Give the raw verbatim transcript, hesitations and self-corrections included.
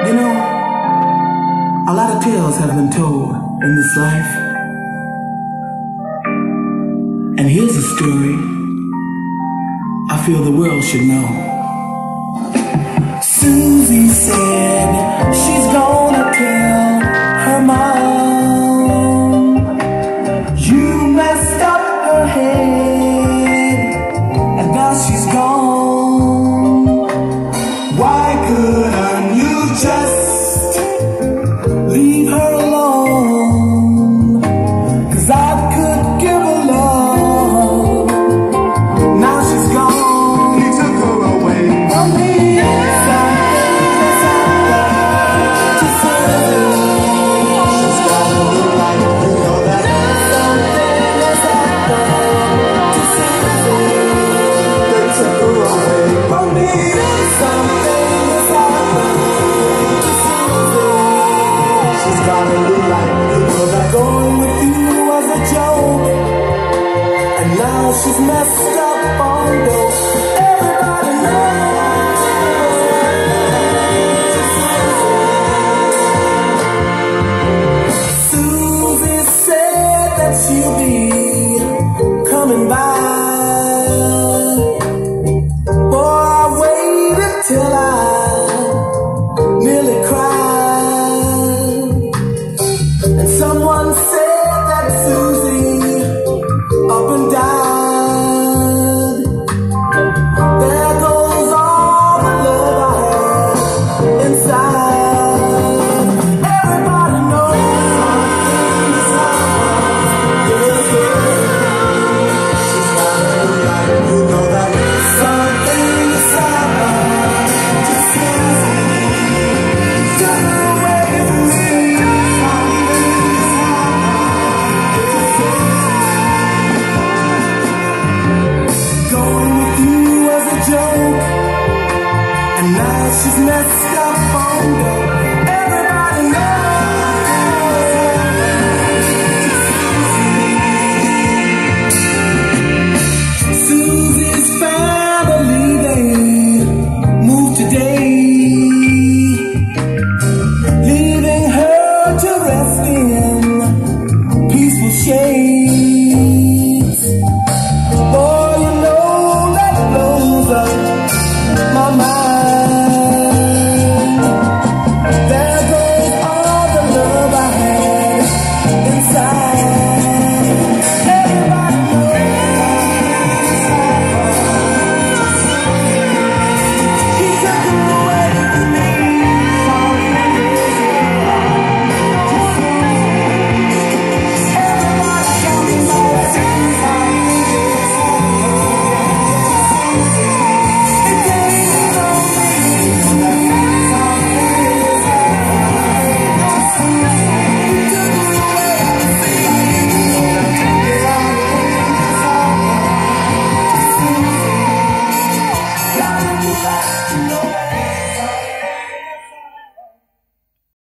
You know, a lot of tales have been told in this life. And here's a story I feel the world should know. Susie said she's gonna tell her mom you messed up her head, and now she's gone. Why couldn't you just leave her alone? 'Cause I could give her love. Now she's gone. He took her away from me. Going with you was a joke, and now she's messed up on dope. Everybody knows. Susie said that she'll be coming by. Boy, I waited till I nearly cried.